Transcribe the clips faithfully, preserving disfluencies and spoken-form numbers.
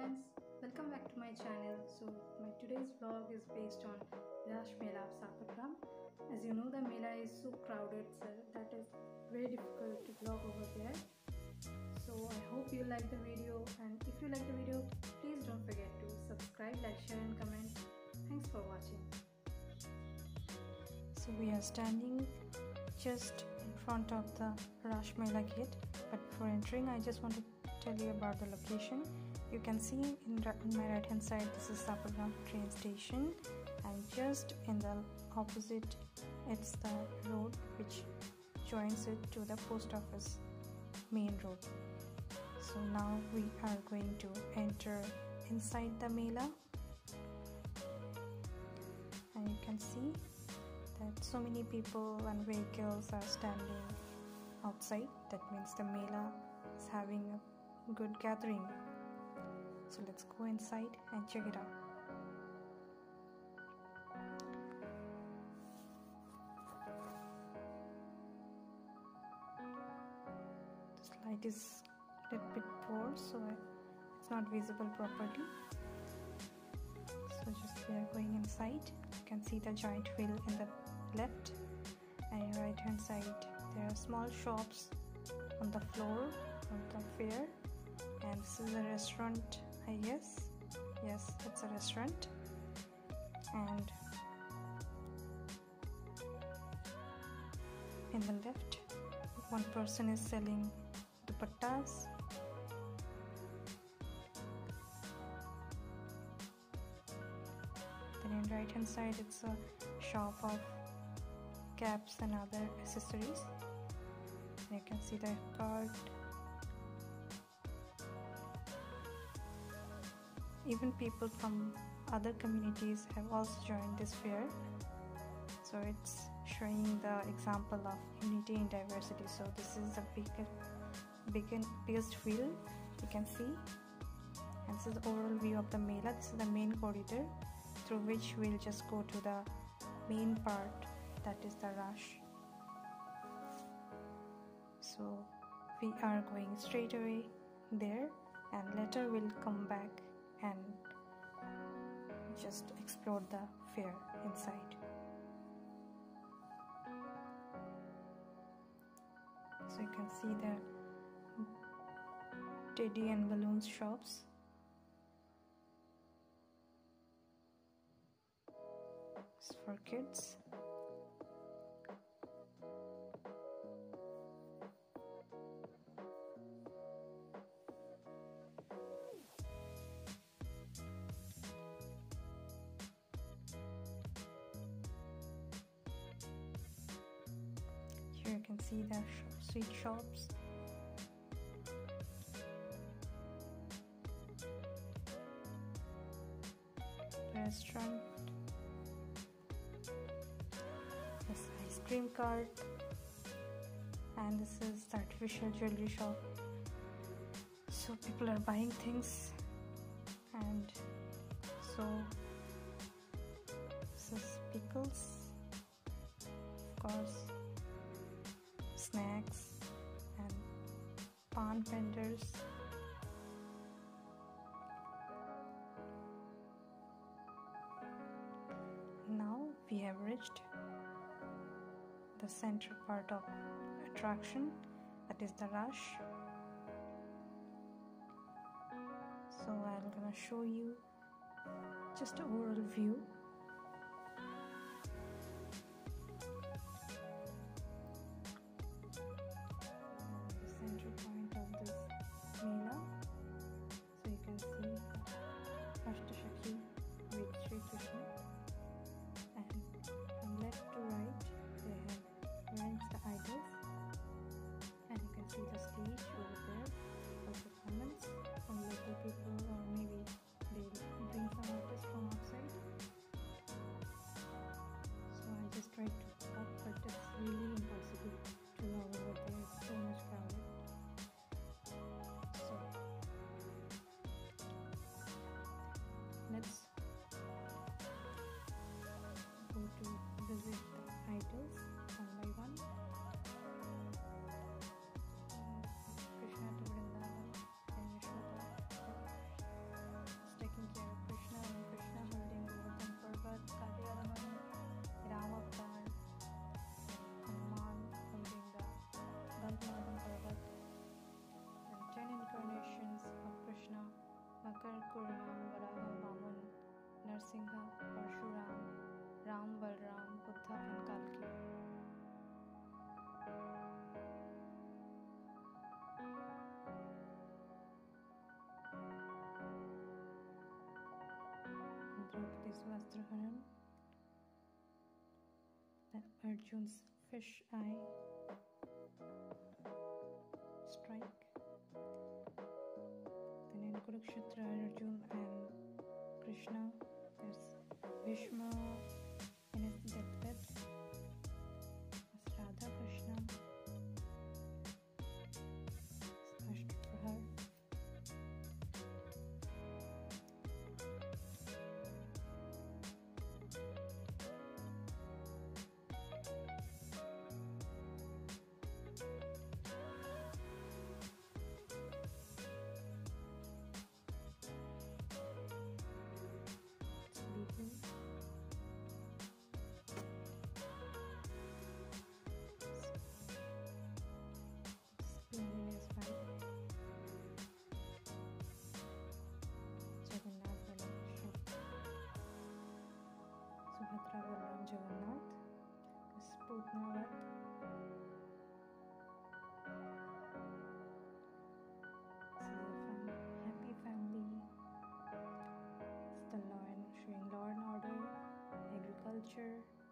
friends, welcome back to my channel. So my today's vlog is based on Rash Mela of Sapatgram. As you know, the Mela is so crowded, so that is very difficult to vlog over there. So I hope you like the video, and if you like the video, please don't forget to subscribe, like, share and comment. Thanks for watching. So we are standing just in front of the Rash Mela gate, but before entering I just want to tell you about the location. You can see in, in my right hand side, this is Sapatgram train station, and just in the opposite it's the road which joins it to the post office main road. So now we are going to enter inside the Mela, and you can see that so many people and vehicles are standing outside. That means the Mela is having a good gathering. So let's go inside and check it out. This light is a little bit poor, so it's not visible properly. So just we are going inside. You can see the giant wheel in the left, and in right hand side there are small shops on the floor of the fair, and this is a restaurant, I guess. Yes, it's a restaurant. And in the left, one person is selling dupattas. Then in right hand side, it's a shop of caps and other accessories. And you can see the card. Even people from other communities have also joined this fair, so it's showing the example of unity in diversity. So this is the biggest, biggest, biggest wheel you can see, and this is the overall view of the Mela. This is the main corridor through which we'll just go to the main part, that is the Rash. So we are going straight away there, and later we'll come back and just explore the fair inside. So you can see the teddy and balloons shops. It's for kids. You can see the sweet shops. The restaurant. This ice cream cart. And this is the artificial jewelry shop. So people are buying things. And so this is pickles, of course, snacks and pan vendors. Now we have reached the center part of attraction, that is the Rash. So I'm gonna show you just an overall view. Center point of this Mela. So you can see Ashtashakhi with Sri Krishna, and from left to right they have arranged the idols, and you can see the stage over there for performance from local people, or maybe they bring some artists from outside. Shankar, Kuram, Varaha, Vaman, Narsimha, Parshuram, Ram, Balram, Buddha and Kalki. Draupadi's Vastraharan, then Arjun's fish eye strike, then in Kurukshetra Arjun and Krishna, there's Bhishma in his deathbed, there's Radha Krishna, smashed for her. Subhadra Balram Jagannath, this Putnavat, this is a fam happy family, it's the law and showing law and order, agriculture,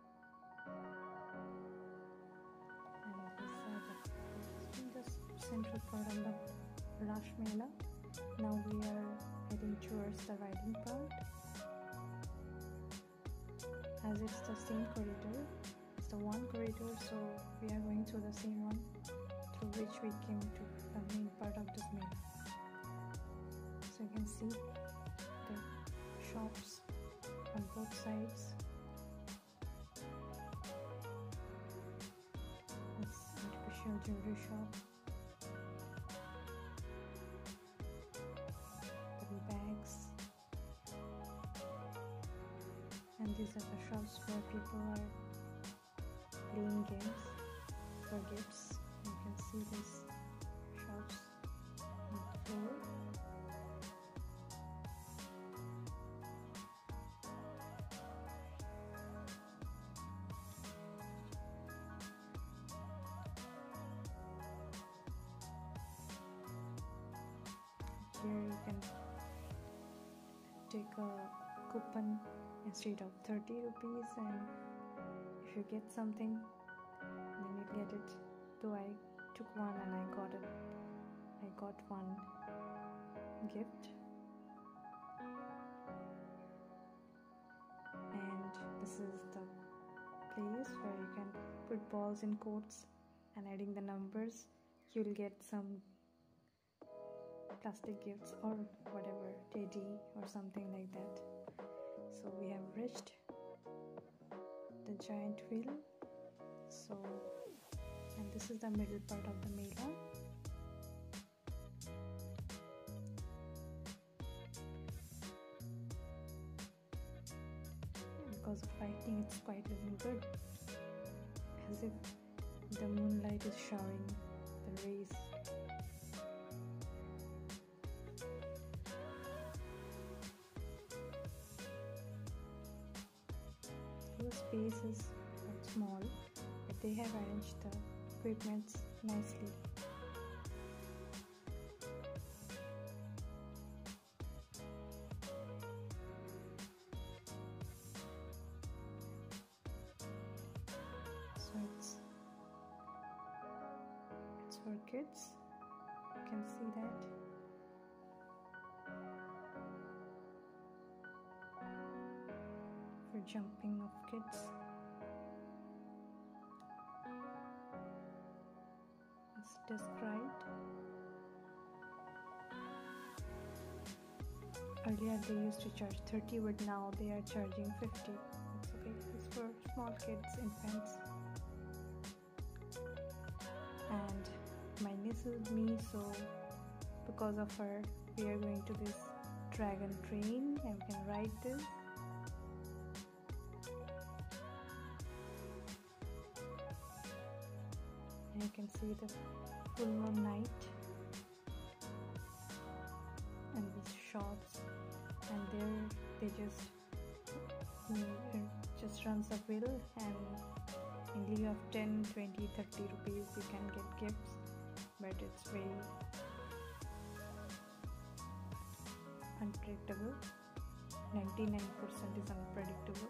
and these are the, the central part of the Rash Mela. Now we are heading towards the riding part. As it's the same corridor, it's the one corridor, so we are going through the same one through which we came to the main part of this Mela. So you can see the shops on both sides. It's artificial jewelry shop, the bags. And these are the shops where people are playing games for gifts. You can see these shops on the floor. Here you can take a coupon instead of thirty rupees, and if you get something then you get it. Though I took one and I got it I got one gift. And this is the place where you can put balls in quotes, and adding the numbers you'll get some plastic gifts or whatever, teddy or something like that. So we have reached the giant wheel. So, and this is the middle part of the Mela. Because of lighting, it's quite looking good, as if the moonlight is showering the rays. The space is small, but they have arranged the equipment nicely. So it's it's for kids. You can see that. For jumping of kids. It's described. Earlier they used to charge thirty, but now they are charging fifty. It's okay. It's for small kids, infants. And my niece is with me, so because of her, we are going to this dragon train and we can ride this. And you can see the full moon night and these shops. they just mm, just runs a wheel, and in lieu of ten, twenty, thirty rupees you can get gifts, but it's very unpredictable. ninety-nine percent is unpredictable.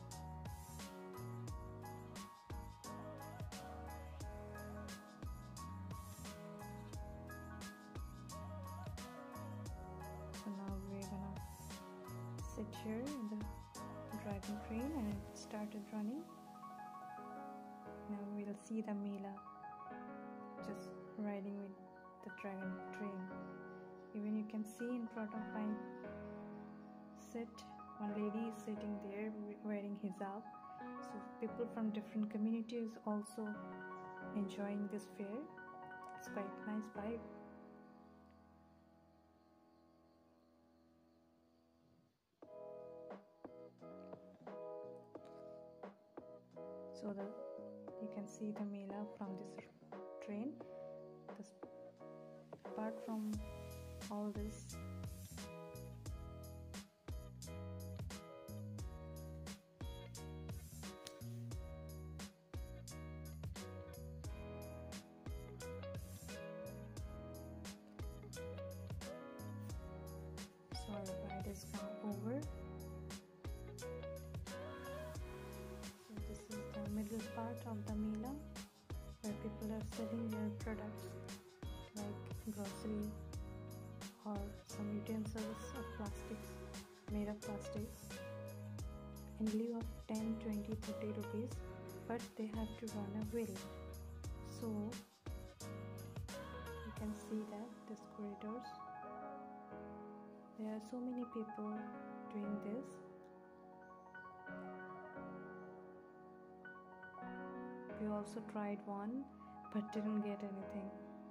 So now we're gonna sit here in the dragon train, and it started running. Now we'll see the Mela just riding with the dragon train. Even you can see in front of my sit, one lady is sitting there wearing hijab. So people from different communities also enjoying this fair. It's quite nice vibe. So the you can see the Mela from this train. This, apart from all this, so our ride is now over. Middle part of the Mela, where people are selling their products like grocery or some utensils of plastics, made of plastics, in lieu of ten, twenty, thirty rupees, but they have to run a wheel. So you can see that these corridors, there are so many people doing this. We also tried one, but didn't get anything.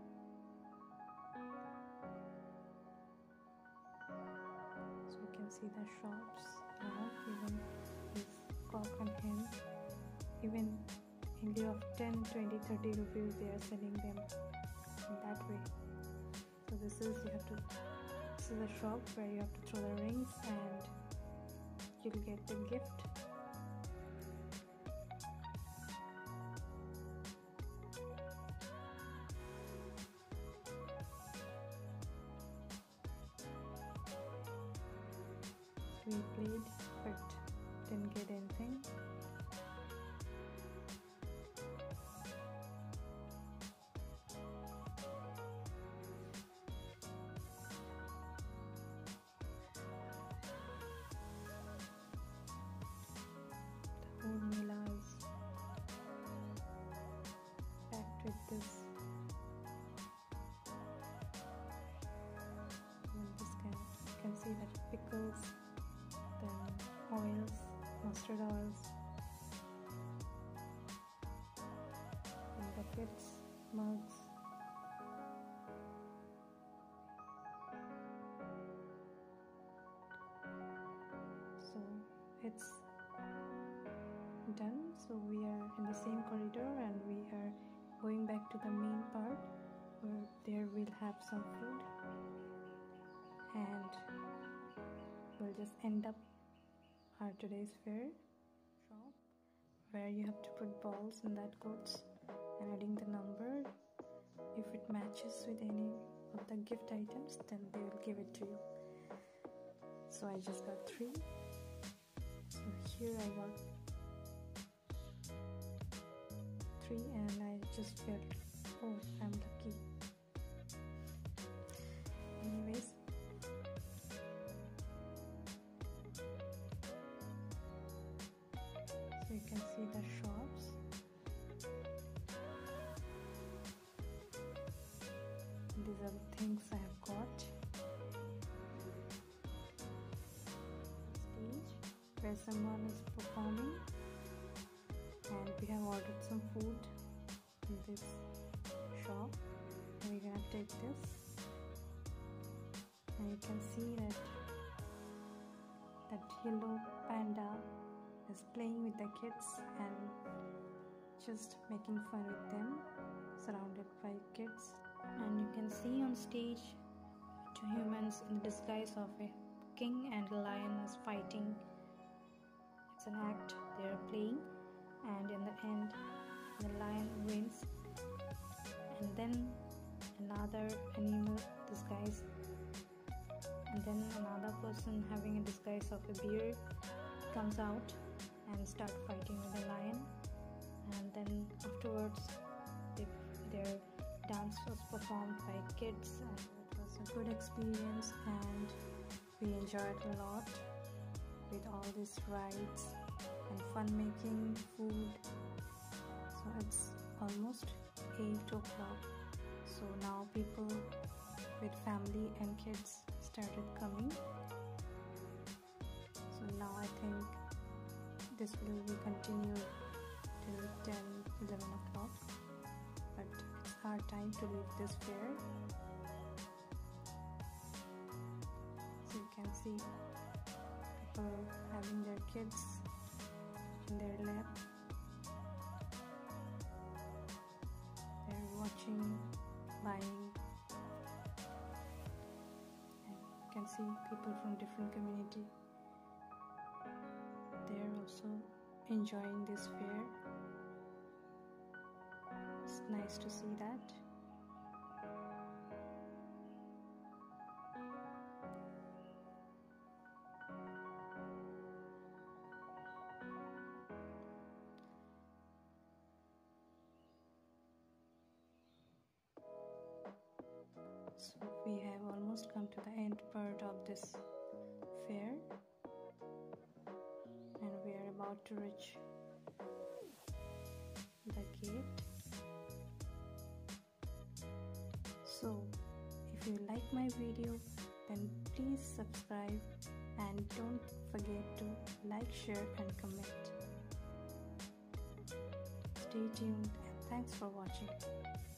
So you can see the shops now, even this cock and hen, even in lieu of ten, twenty, thirty rupees, they are selling them in that way. So this is, you have to, this is a shop where you have to throw the rings and you'll get the gift. We played but didn't get anything. The whole Mela is packed with this. And this kind of, you can see that pickles, then oils, mustard oils, and buckets, mugs. So it's done. So we are in the same corridor and we are going back to the main part, where there we'll have some food and we'll just end up our today's fair shop, where you have to put balls in that coats and adding the number. If it matches with any of the gift items, then they will give it to you. So I just got three. So here I got three and I just felt, oh, I'm lucky. Anyways, so you can see the shops. These are the things I have got. Stage where someone is performing, and we have ordered some food in this shop, and we're gonna take this, and you can see that that yellow panda is playing with the kids and just making fun with them, surrounded by kids. And you can see on stage two humans in the disguise of a king and lion is fighting. It's an act they are playing, and in the end the lion wins, and then another animal disguise, and then another person having a disguise of a bear comes out and start fighting with the lion, and then afterwards they, their dance was performed by kids, and it was a good experience, and we enjoyed a lot with all these rides and fun making food. So it's almost eight o'clock, so now people with family and kids started coming. So now I think this will be continued till ten eleven o'clock, but it's our time to leave this fair. So you can see people having their kids in their lap. They're watching, buying, and you can see people from different community. They're also enjoying this fair. It's nice to see that. So we have almost come to the end part of this fair, and we are about to reach the gate. So if you like my video, then please subscribe and don't forget to like, share and comment. Stay tuned and thanks for watching.